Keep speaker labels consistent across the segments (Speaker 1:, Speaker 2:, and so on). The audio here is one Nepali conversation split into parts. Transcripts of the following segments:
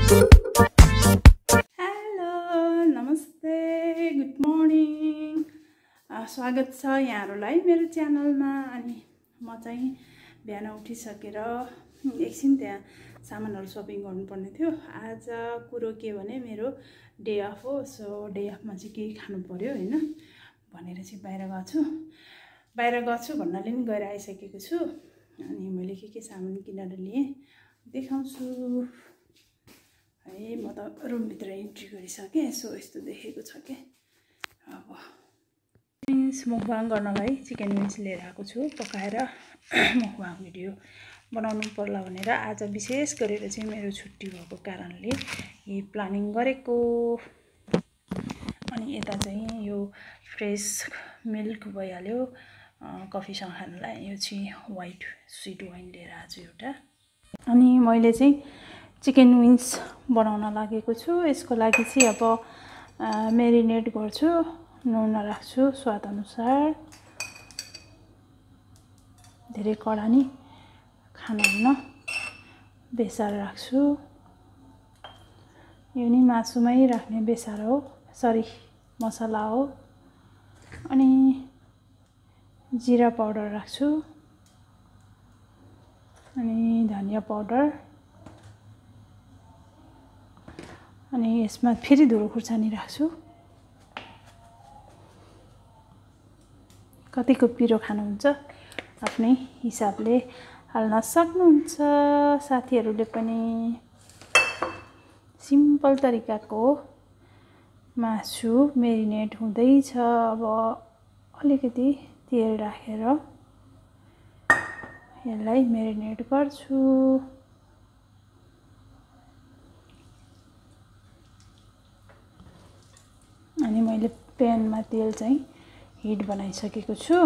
Speaker 1: हेलो नमस्ते गुड मर्निङ स्वागत छ यहाँहरूलाई मेरो च्यानलमा। अनि म चाहिँ बिहान उठिसकेर एकछिन त्यहाँ सामानहरू सपिङ गर्नुपर्ने थियो। आज कुरो के भने मेरो डे अफ हो। सो डे अफमा चाहिँ केही खानु पर्यो हैन भनेर चाहिँ बाहिर गछु भन्नाले नि गएर आइसकेको छु। अनि मैले के सामान किनेर लिएँ देखाउँछु है। म त रुमभित्र इन्ट्री गरिसकेँ। यसो यस्तो देखेको छ के अब मुखबाङ गर्नलाई चिकन विङ्स लिएर आएको छु पकाएर मुखबाङ भिडियो बनाउनु पर्ला भनेर। आज विशेष गरेर चाहिँ मेरो छुट्टी भएको कारणले यही प्लानिङ गरेको। अनि यता चाहिँ यो फ्रेस मिल्क भइहाल्यो कफीसँग खानलाई। यो चाहिँ व्हाइट स्विट वाइन लिएर आएको एउटा। अनि मैले चाहिँ चिकन विङ्स बनाउन लागेको छु। यसको लागि चाहिँ अब मेरिनेट गर्छु। नुन राख्छु स्वाद अनुसार। धेरै कडा नि खानुहुन्न बेसार राख्छु। यो नि मासुमै राख्ने बेसार हो, सरी मसला हो। अनि जिरा पाउडर राख्छु अनि धनिया पाउडर। अनि यसमा फेरि धुलो खुर्सानी राख्छु। कतिको पिरो खानुहुन्छ आफ्नै हिसाबले हाल्न सक्नुहुन्छ। साथीहरूले पनि सिम्पल तरिकाको मासु मेरिनेट हुँदैछ। अब अलिकति तेल राखेर यसलाई मेरिनेट गर्छु। अनि मैले प्यानमा तेल चाहिँ हिट बनाइसकेको छु।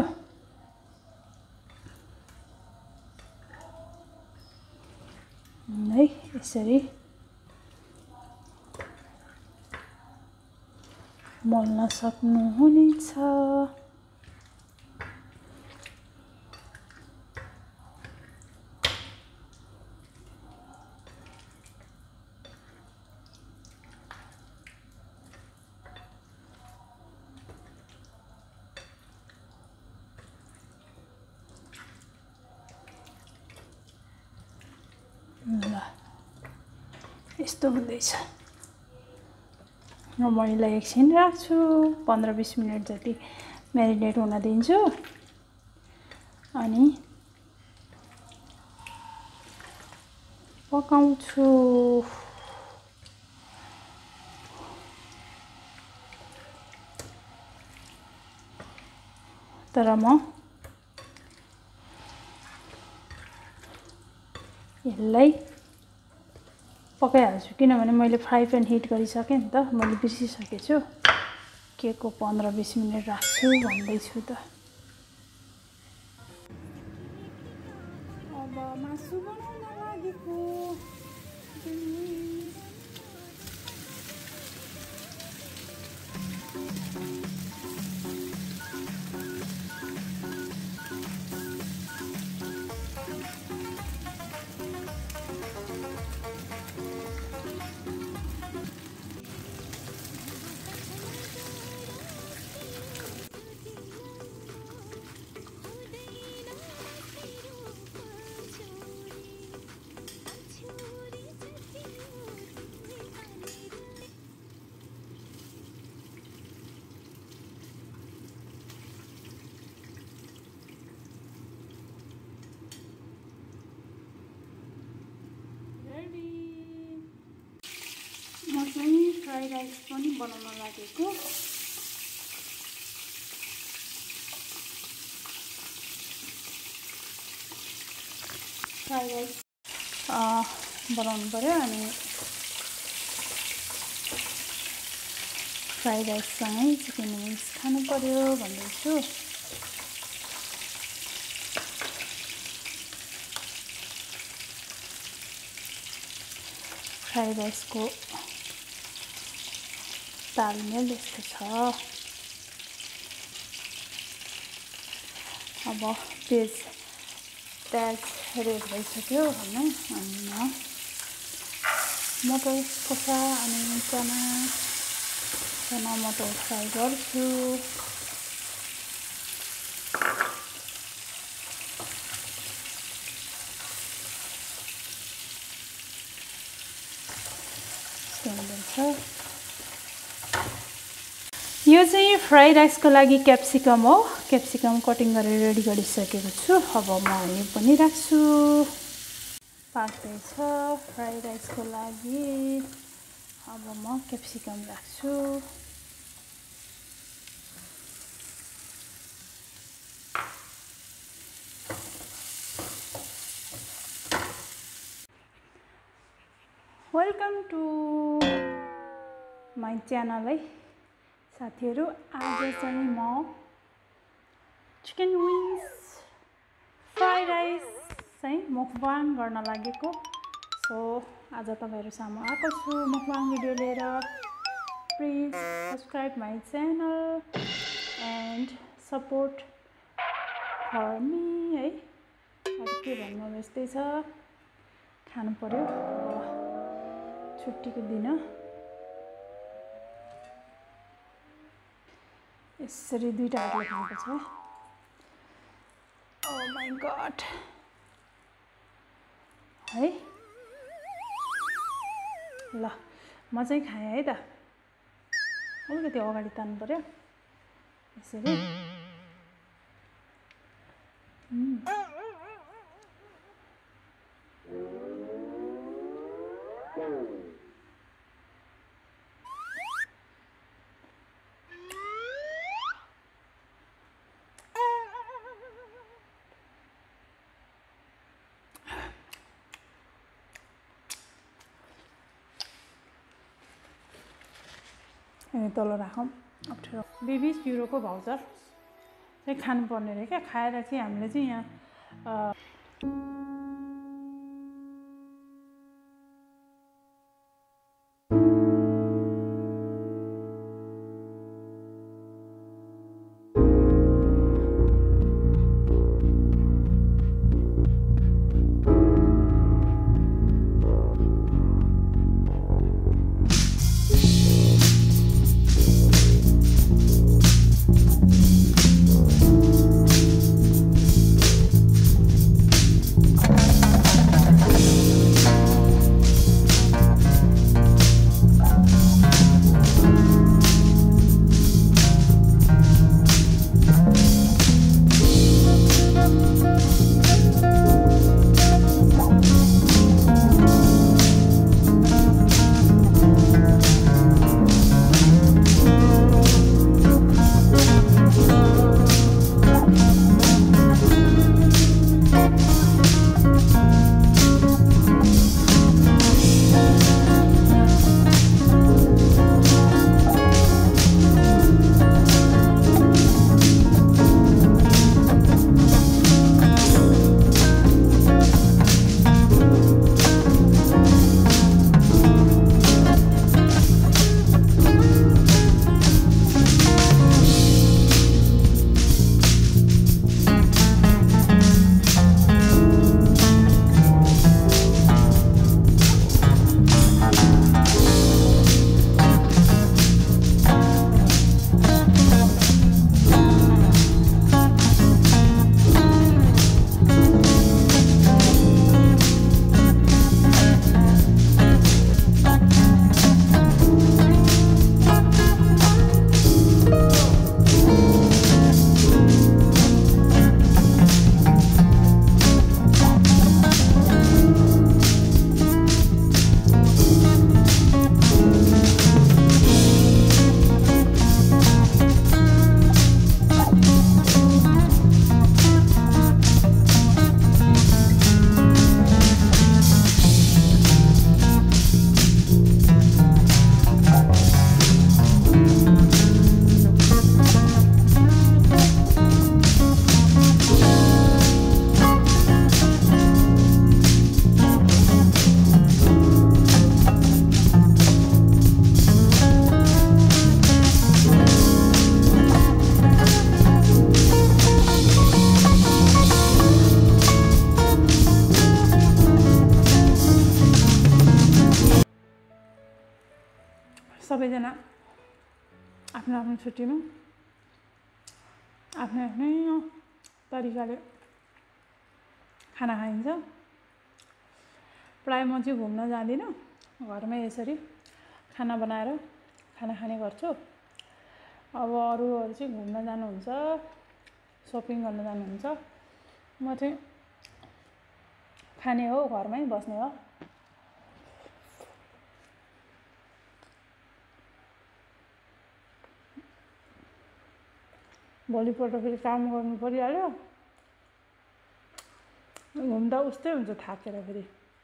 Speaker 1: है यसरी मोल्न सक्नुहुनेछ। ल यस्तो हुँदैछ। म यसलाई एकछिन राख्छु 15-20 मिनट जति मेरिनेट हुन दिन्छु। अनि पकाउँछु। तर म यसलाई पकाइहाल्छु किनभने मैले फ्राई प्यान हिट गरिसकेँ नि त। मैले बिर्सिसकेछु के को 15-20 मिनट राख्छु भन्दैछु त। अब मासु बनाउन लागेको। म चाहिँ फ्राई राइस पनि बनाउन लागेको। फ्राई राइस बनाउनु पर्यो। अनि फ्राई राइससँगै चिकन विङ्स खानु पर्यो भन्दैछु। फ्राई राइसको तालमेल यस्तो छ। अब प्याज रेड भइसक्यो हैन। अनि मटर खोर्सा अनि चना मटर फ्राई गर्छु। यो चाहिँ फ्राई राइसको लागि क्याप्सिकम हो। क्याप्सिकम कटिङ गरेर रेडी गरिसकेको छु। अब म यो पनि राख्छु। पाक्दैछ फ्राई राइसको लागि। अब म क्याप्सिकम राख्छु। वेलकम टु माई च्यानल है साथीहरू। आज चाहिँ म चिकन विङ्स फ्राई राइस चाहिँ मुखबाङ गर्न लागेको। सो आज तपाईहरु सामु आएको छु मुखबाङ भिडियो लिएर। Please subscribe my channel and support for me है। अरु के भन्नु यस्तै छ, खानु पर्यो। छुट्टीको दिन यसरी दुईटा हातले खानुपर्छ। ओ माय गॉड है। ल म चाहिँ खाएँ है त। अलिकति अगाडि तान्नु पर्यो यसरी। तल राखौँ अप्ठ्यारो। बेबी युरोको भाउचर चाहिँ खानुपर्ने रहे क्या। खाएर चाहिँ हामीले चाहिँ यहाँ सबैजना आफ्नो आफ्नो छुट्टीमा आफ्नै आफ्नै तरिकाले खाना खाइन्छ। प्रायः म चाहिँ घुम्न जाँदिनँ, घरमै यसरी खाना बनाएर खाना खाने गर्छु। अब अरूहरू चाहिँ घुम्न जानुहुन्छ, सपिङ गर्न जानुहुन्छ, म चाहिँ खाने हो, घरमै बस्ने हो। भोलिपल्ट फेरि काम गर्नु परिहाल्यो, घुम्दा उस्तै हुन्छ थाकेर फेरि।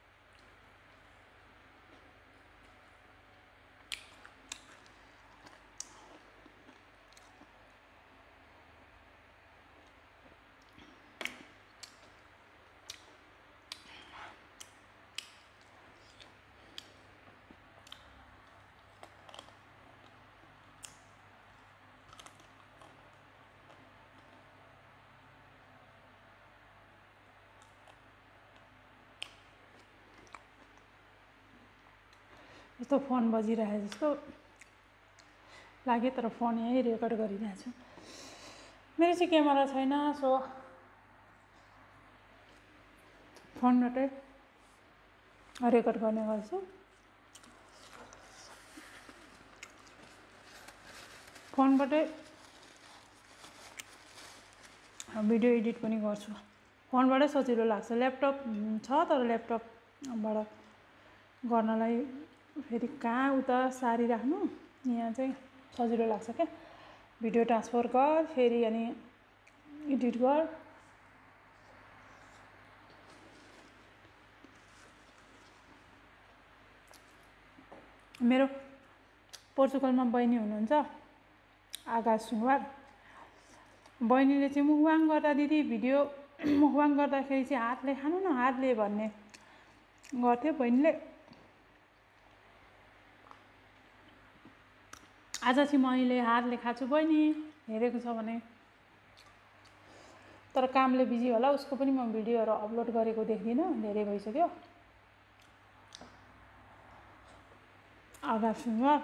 Speaker 1: यस्तो फोन बजिरहेको जस्तो लाग्यो, तर फोन यहीँ रेकर्ड गरिरहेको छु। मेरो चाहिँ क्यामेरा छैन, सो फोनबाटै रेकर्ड गर्ने गर्छु। फोनबाटै भिडियो एडिट पनि गर्छु, फोनबाटै सजिलो लाग्छ। ल्यापटप छ, तर ल्यापटपबाट गर्नलाई फेरि कहाँ उता सारिराख्नु, यहाँ चाहिँ सजिलो लाग्छ क्या। भिडियो ट्रान्सफर गर, फेरि अनि एडिट गर। मेरो पोर्चुगलमा बहिनी हुनुहुन्छ, आकाश सुनवार। बहिनीले चाहिँ मुखबाङ गर्दा दिदी भिडियो मुखबाङ गर्दाखेरि चाहिँ हातले खानु न, हातले भन्ने गर्थ्यो बहिनीले। आज चाहिँ मैले हातले खाछु बहिनी, हेरेको छ भने। तर कामले बिजी होला, उसको पनि म भिडियोहरू अपलोड गरेको देख्दिनँ, धेरै भइसक्यो। आकाश सुनवार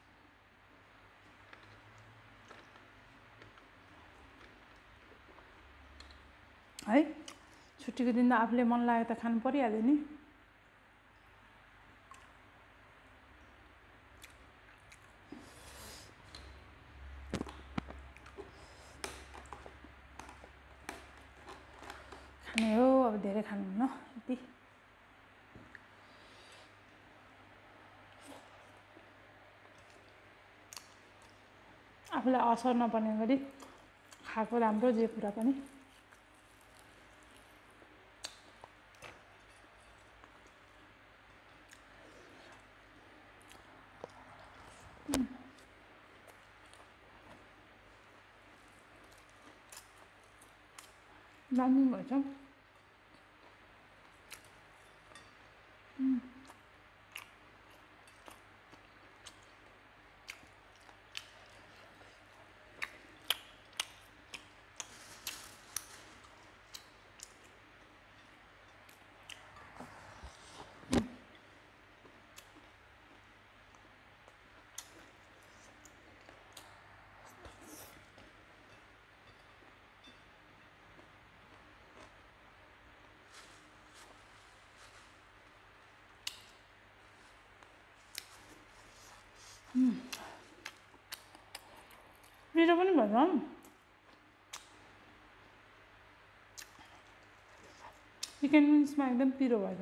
Speaker 1: है। छुट्टीको दिन त आफूले मन लाग्यो त खानु परिहाल्यो नि। खाने हो, अब धेरै खानुहुन्न यति। आफूलाई असर नपर्ने गरी खाएको राम्रो, जे कुरा पनि। दामी भएछ। पिरो पनि भएछ, चिकन विङ्समा एकदम पिरो भएछ।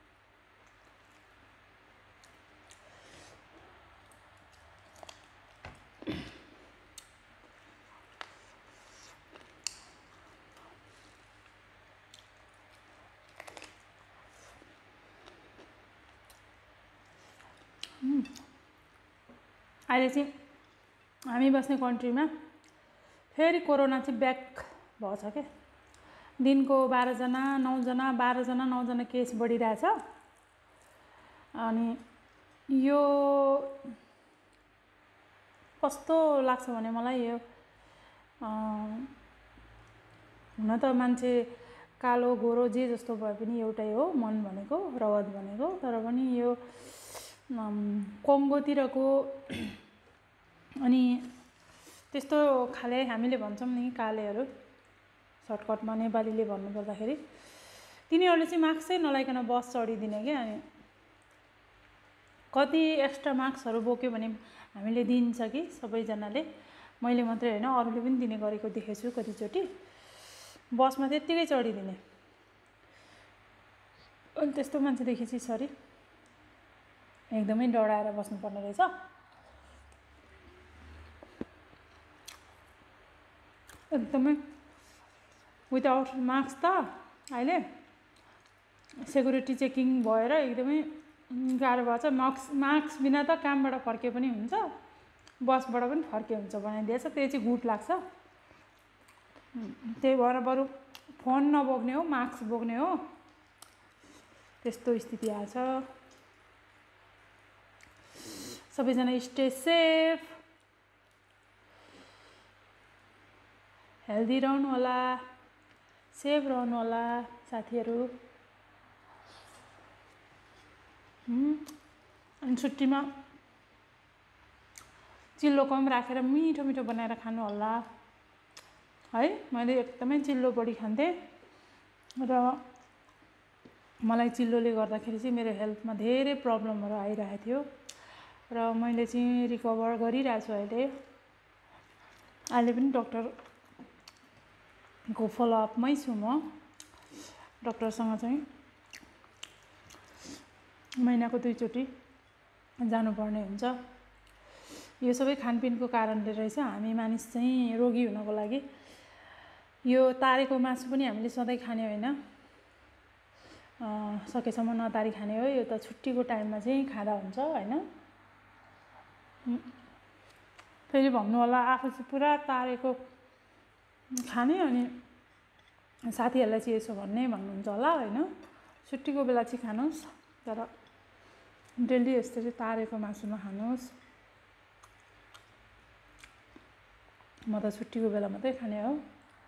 Speaker 1: अहिले चाहिँ हामी बस्ने कन्ट्रीमा फेरि कोरोना चाहिँ ब्याक भएछ क्या। दिनको 12 जना 9 जना 12 जना 9 जना केस बढिरहेछ। अनि यो कस्तो लाग्छ भने मलाई, यो हुन त मान्छे कालो गोरो जे जस्तो भए पनि एउटै हो, मन भनेको रगत भनेको। तर पनि यो कङ्गोतिरको अनि त्यस्तो खाले हामीले भन्छौँ नि कालेहरू सर्टकटमा नेपालीले भन्नुपर्दाखेरि तिनीहरूले चाहिँ मार्क्सै नलाइकन बस चढिदिने क्या। अनि कति एक्स्ट्रा मार्क्सहरू बोक्यो भने हामीले दिन्छ कि सबैजनाले, मैले मात्रै होइन अरूले पनि दिने गरेको देखेछु कतिचोटि, बसमा त्यत्तिकै चढिदिने। अनि त्यस्तो मान्छेदेखि चाहिँ सरी एकदमै डराएर बस्नुपर्ने रहेछ। एकदमै विदाउट मार्क्स त अहिले सेक्युरिटी चेकिङ भएर एकदमै गाह्रो भएको छ। मार्क्स बिना त कामबाट फर्के पनि हुन्छ, बसबाट पनि फर्के हुन्छ बनाइदिएछ। त्यो चाहिँ गुड लाग्छ। त्यही भएर बरु फोन नबोक्ने हो, मार्क्स बोक्ने हो, त्यस्तो स्थिति आएछ। सबैजना स्टे सेफ, हेल्दी रहनु होला, सेफ रहनु होला साथीहरू। अनि छुट्टीमा चिल्लो कम राखेर मिठो मिठो बनाएर खानु होला है। मैले एकदमै चिल्लो बढी खान्थेँ र मलाई चिल्लोले गर्दाखेरि चाहिँ मेरो हेल्थमा धेरै प्रब्लमहरू आइरहेको थियो र मैले चाहिँ रिकभर गरिरहेको छु अहिले। अहिले पनि डक्टरको फलोअपमै छु म। डक्टरसँग चाहिँ महिनाको 2 चोटि जानुपर्ने हुन्छ। यो सबै खानपिनको कारणले रहेछ हामी मानिस चाहिँ रोगी हुनको लागि। यो तारेको मासु पनि हामीले सधैँ खाने होइन, सकेसम्म नतारी खाने हो। यो त छुट्टीको टाइममा चाहिँ खाँदा हुन्छ होइन। फेरि भन्नु होला आफू चाहिँ पुरा तारेको खाने अनि साथीहरूलाई चाहिँ यसो भन्नुहुन्छ होला होइन। छुट्टीको बेला चाहिँ खानुहोस्, तर डेली यसरी तारेको मासु नखानुहोस्। म त छुट्टीको बेला मात्रै खाने हो।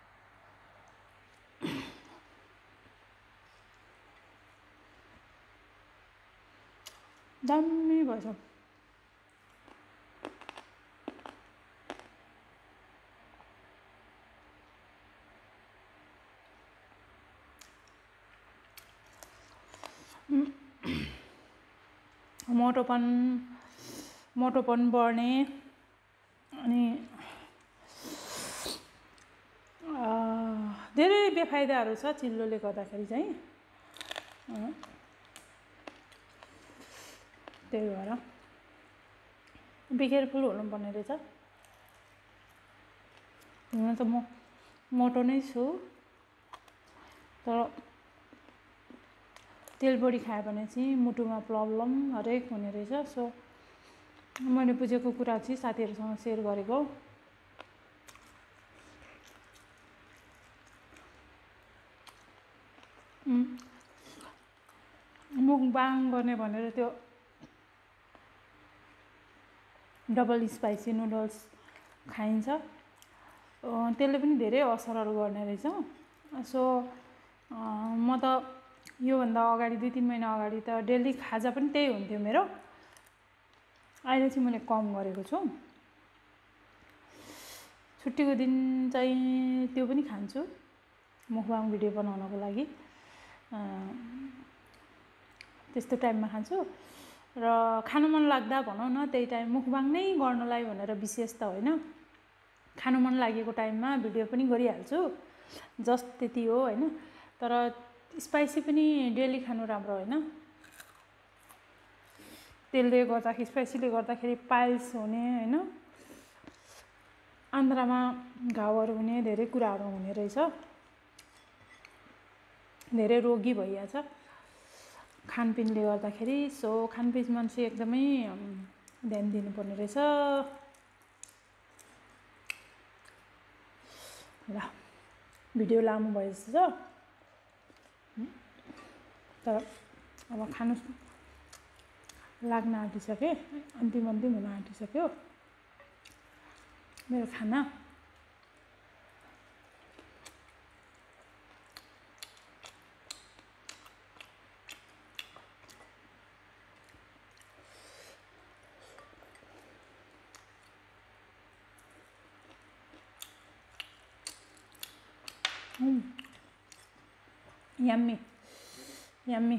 Speaker 1: दामी भएछ। मोटोपन बढ्ने अनि धेरै बेफाइदाहरू छ चिल्लोले गर्दाखेरि चाहिँ। त्यही भएर बी केयरफुल हुनुपर्ने रहेछ। हुन त म मोटो नै छु, तर तेल बढी खायो भने चाहिँ मुटुमा प्रब्लम हरेक हुने रहेछ। सो मैले बुझेको कुरा चाहिँ साथीहरूसँग सेयर गरेको। मुखबाङ गर्ने भनेर त्यो डबल स्पाइसी नुडल्स खाइन्छ, त्यसले पनि धेरै असरहरू गर्ने रहेछ। सो म त योभन्दा अगाडि 2-3 महिना अगाडि त डेली खाजा पनि त्यही हुन्थ्यो मेरो। अहिले चाहिँ मैले कम गरेको छु। छुट्टीको दिन चाहिँ त्यो पनि खान्छु मुखबाङ भिडियो बनाउनको लागि। त्यस्तो टाइममा खान्छु र खानु मन लाग्दा भनौँ न त्यही टाइम मुखबाङ नै गर्नलाई भनेर विशेष त होइन, खानु मन लागेको टाइममा भिडियो पनि गरिहाल्छु, जस्ट त्यति हो होइन। तर स्पाइसी पनि डेली खानु राम्रो होइन। त्यसले गर्दाखेरि स्पाइसीले गर्दाखेरि पाइल्स हुने होइन, आन्द्रामा घाउहरू हुने धेरै कुराहरू हुने रहेछ। धेरै रोगी भइहाल्छ खानपिनले गर्दाखेरि। सो खानपिनमा चाहिँ एकदमै ध्यान दिनुपर्ने रहेछ। ल भिडियो लामो भयो जस्तो छ, तर अब खानु लाग्न आँटिसके, अन्तिम हुन आँटिसक्यो मेरो खाना। Yummy. Yummy.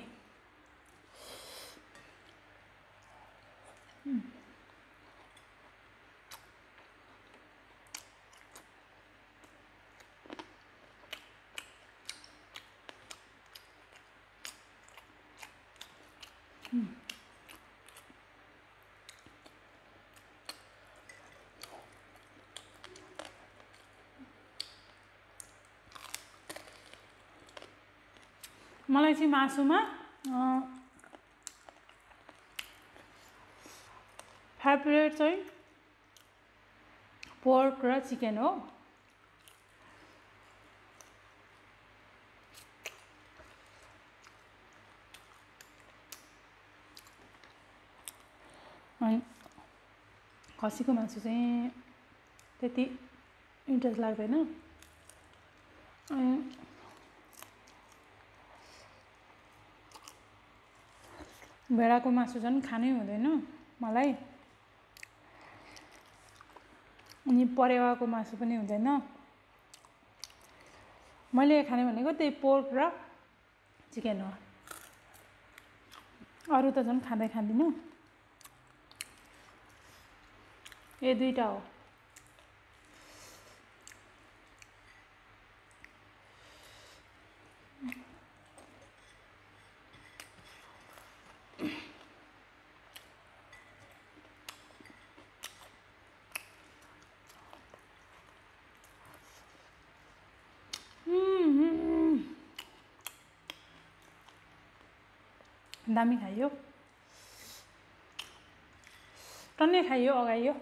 Speaker 1: मलाई चाहिँ मासुमा फेभरेट चाहिँ पोर्क र चिकन हो। अनि खसीको मासु चाहिँ त्यति इन्ट्रेस्ट लाग्दैन। अनि भेडाको मासु झन् खानै हुँदैन मलाई। अनि परेवाको मासु पनि हुँदैन। मैले खाने भनेको त्यही पोर्क र चिकन हो। अरू त झन् खाँदिनँ। यो दुईटा हो। दामी खाइयो, टन्नै खाइयो, अगाइयो।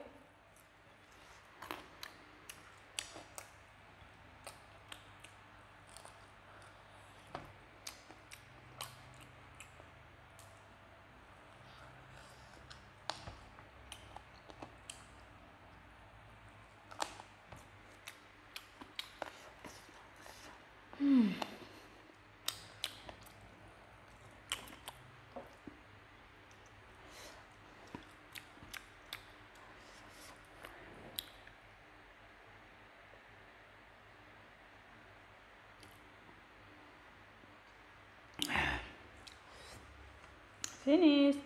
Speaker 1: फिनिस्ड।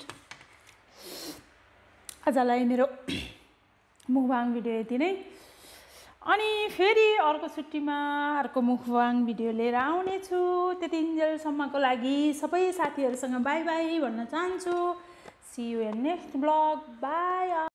Speaker 1: आजलाई मेरो मुखबाङ भिडियो यति नै। अनि फेरि अर्को छुट्टीमा अर्को मुखबाङ भिडियो लिएर आउनेछु। त्यतिन्जेलसम्मको लागि सबै साथीहरूसँग बाई बाई भन्न चाहन्छु। See you in next blog. By.